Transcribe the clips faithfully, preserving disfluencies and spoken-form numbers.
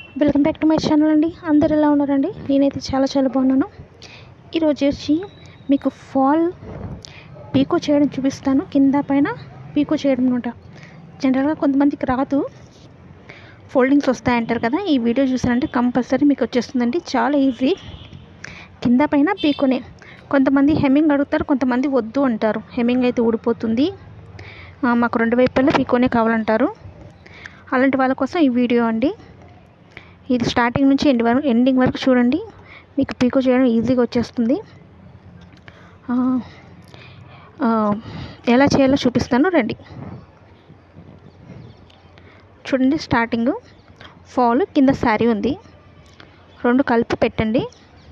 Welcome back to my channel అండి. అందరు ఎలా ఉన్నారండి? నేనైతే చాలా చాలా బాగున్నాను. ఈరోజు వచ్చి మీకు ఫాల్ పీకో చేయడం చూపిస్తాను. కింద పైన పీకో చేయడం అనమాట. జనరల్గా కొంతమందికి రాదు, ఫోల్డింగ్స్ వస్తాయంటారు కదా. ఈ వీడియో చూసారంటే కంపల్సరీ మీకు వచ్చేస్తుందండి. చాలా ఈజీ. కింద పైన పీకోనే. కొంతమంది హెమ్మింగ్ అడుగుతారు, కొంతమంది వద్దు అంటారు. హెమ్మింగ్ అయితే ఊడిపోతుంది, మాకు రెండు వైపులా పీకోనే కావాలంటారు. అలాంటి వాళ్ళ కోసం ఈ వీడియో అండి. ఇది స్టార్టింగ్ నుంచి ఎండ్ వరకు ఎండింగ్ వరకు చూడండి, మీకు పీకో చేయడం ఈజీగా వచ్చేస్తుంది. ఎలా చేయాలో చూపిస్తాను రండి. చూడండి, స్టార్టింగ్ ఫాల్ కింద శారీ ఉంది, రెండు కలిపి పెట్టండి.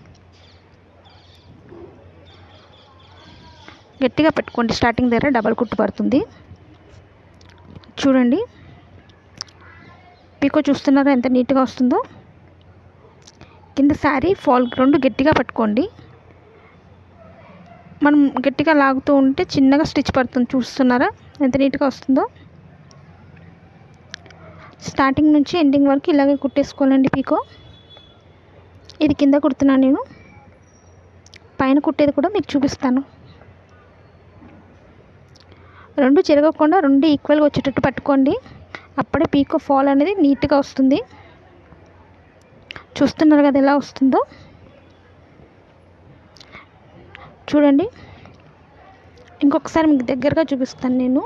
గట్టిగా పెట్టుకోండి, స్టార్టింగ్ దగ్గర డబల్ కుట్టు పడుతుంది. చూడండి, పీకో చూస్తున్నారా ఎంత నీట్గా వస్తుందో. కింద శారీ ఫాల్ రెండు గట్టిగా పట్టుకోండి. మనం గట్టిగా లాగుతూ ఉంటే చిన్నగా స్టిచ్ పడుతుంది. చూస్తున్నారా ఎంత నీట్గా వస్తుందో. స్టార్టింగ్ నుంచి ఎండింగ్ వరకు ఇలాగే కుట్టేసుకోవాలండి పీకో. ఇది కింద కుడుతున్నాను నేను, పైన కుట్టేది కూడా మీకు చూపిస్తాను. రెండు చెరగకుండా రెండు ఈక్వల్గా వచ్చేటట్టు పట్టుకోండి, అప్పుడే పీకో ఫాల్ అనేది నీట్గా వస్తుంది. చూస్తున్నారు కదా ఎలా వస్తుందో. చూడండి, ఇంకొకసారి మీకు దగ్గరగా చూపిస్తాను నేను.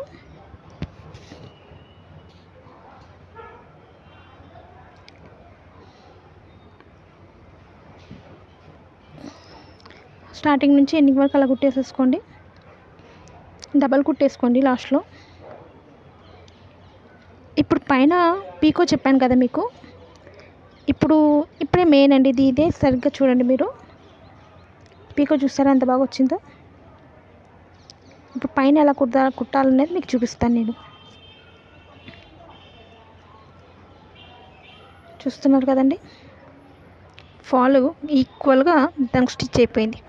స్టార్టింగ్ నుంచి ఎండింగ్ వరకు అలా కుట్టేసేసుకోండి, డబల్ కుట్టేసుకోండి లాస్ట్లో. ఇప్పుడు పైన పీకో చెప్పాను కదా మీకు, ఇప్పుడు ఇప్పుడే మెయిన్ అండి ఇది. ఇదే సరిగ్గా చూడండి మీరు, పీకో చూస్తారా ఎంత బాగా వచ్చిందో. ఇప్పుడు పైన ఎలా కుట్ట కుట్టాలనేది మీకు చూపిస్తాను నేను. చూస్తున్నారు కదండి, ఫాల్ ఈక్వల్గా దానికి స్టిచ్ అయిపోయింది.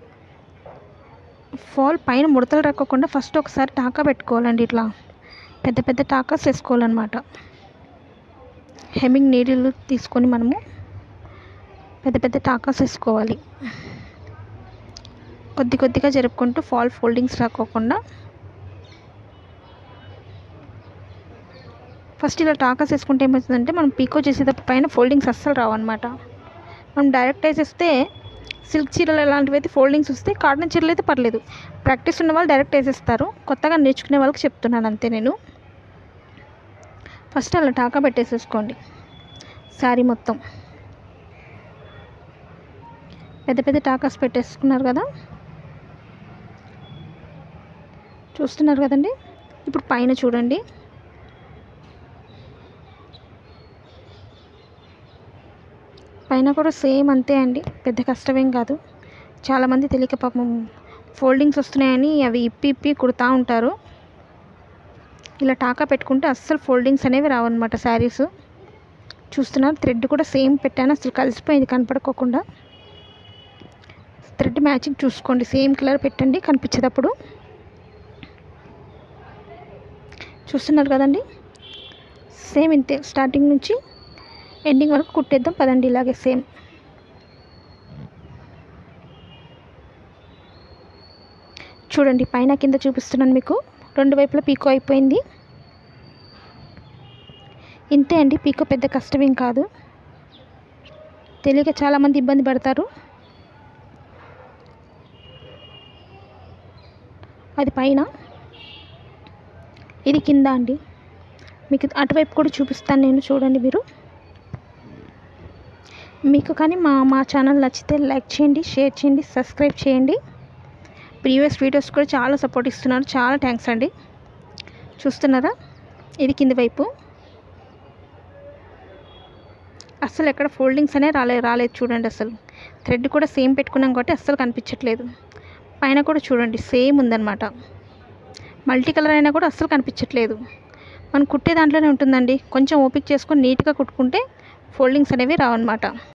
ఫాల్ పైన ముడతలు రాకోకుండా ఫస్ట్ ఒకసారి టాకా పెట్టుకోవాలండి. ఇట్లా పెద్ద పెద్ద టాకాస్ వేసుకోవాలన్నమాట. హెమ్మింగ్ నీడిల్ తీసుకొని మనము పెద్ద పెద్ద టాకాస్ వేసుకోవాలి. కొద్ది కొద్దిగా జరుపుకుంటూ ఫాల్ ఫోల్డింగ్స్ రాకోకుండా ఫస్ట్ ఇలా టాకాస్ వేసుకుంటే ఏమవుతుందంటే మనం పీకో చేసేటప్పుడు పైన ఫోల్డింగ్స్ అస్సలు రావన్నమాట. మనం డైరెక్ట్ వేసేస్తే సిల్క్ చీరలు అలాంటివి అయితే ఫోల్డింగ్స్ వస్తాయి, కాటన్ చీరలు అయితే పర్లేదు. ప్రాక్టీస్ ఉన్న వాళ్ళు డైరెక్ట్ వేసేస్తారు, కొత్తగా నేర్చుకునే వాళ్ళకి చెప్తున్నాను అంతే నేను. ఫస్ట్ అలా టాకా పెట్టేసేసుకోండి శారీ మొత్తం. పెద్ద పెద్ద టాకాస్ పెట్టేసుకున్నారు కదా, చూస్తున్నారు కదండి. ఇప్పుడు పైన చూడండి, పైన కూడా సేమ్ అంతే అండి, పెద్ద కష్టమేం కాదు. చాలామంది తెలియక పాపం ఫోల్డింగ్స్ వస్తున్నాయని అవి ఇప్పి ఇప్పి కుడతా ఉంటారు. ఇలా టాకా పెట్టుకుంటే అస్సలు ఫోల్డింగ్స్ అనేవి రావన్నమాట శారీస్. చూస్తున్నారు, థ్రెడ్ కూడా సేమ్ పెట్టాను, అసలు కలిసిపోయింది కనపడుకోకుండా. థ్రెడ్ మ్యాచింగ్ చూసుకోండి, సేమ్ కలర్ పెట్టండి కనిపించేటప్పుడు. చూస్తున్నారు కదండి, సేమ్ ఇంతే. స్టార్టింగ్ నుంచి ఎండింగ్ వరకు కుట్టేద్దాం పదండి, ఇలాగే సేమ్. చూడండి, పైన కింద చూపిస్తున్నాను మీకు, రెండు వైపులా పీకో అయిపోయింది. ఇంతే అండి, పీకో పెద్ద కష్టమేం కాదు. తెలియక చాలామంది ఇబ్బంది పడతారు. అది పైన, ఇది కింద అండి. మీకు అటువైపు కూడా చూపిస్తాను నేను, చూడండి మీరు. మీకు కానీ మా మా ఛానల్ నచ్చితే లైక్ చేయండి, షేర్ చేయండి, సబ్స్క్రైబ్ చేయండి. ప్రీవియస్ వీడియోస్ కూడా చాలా సపోర్ట్ ఇస్తున్నారు, చాలా థ్యాంక్స్ అండి. చూస్తున్నారా, ఇది కింది వైపు. అస్సలు ఎక్కడ ఫోల్డింగ్స్ అనే రాలేదు రాలేదు చూడండి. అసలు థ్రెడ్ కూడా సేమ్ పెట్టుకున్నాం కాబట్టి అస్సలు కనిపించట్లేదు. పైన కూడా చూడండి సేమ్ ఉందన్నమాట. మల్టీ కలర్ అయినా కూడా అస్సలు కనిపించట్లేదు. మనం కుట్టే దాంట్లోనే ఉంటుందండి. కొంచెం ఓపిక చేసుకొని నీట్గా కుట్టుకుంటే ఫోల్డింగ్స్ అనేవి రావన్నమాట.